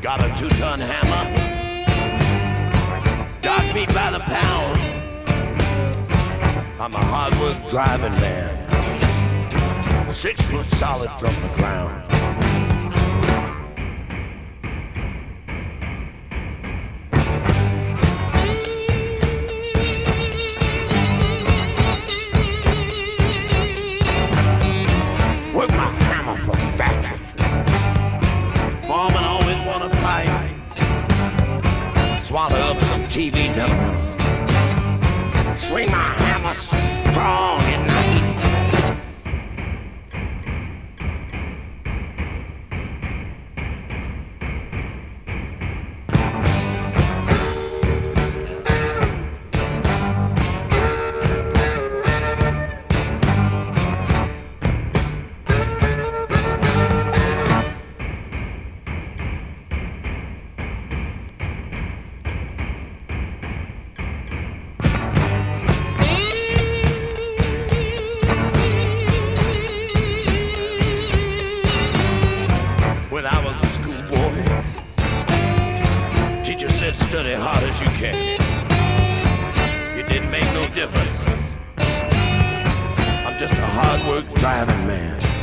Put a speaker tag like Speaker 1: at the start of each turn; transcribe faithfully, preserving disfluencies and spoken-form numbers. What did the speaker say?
Speaker 1: Got a two-ton hammer, dog meat by the pound. I'm a hard-work driving man, six foot solid from the ground. Work my hammer for the factory. Foreman always wanna fight. Swallow up some T V demo. Swing my hammer strong at night. When I was a schoolboy, teacher said study hard as you can. It didn't make no difference. I'm just a hard work driving man.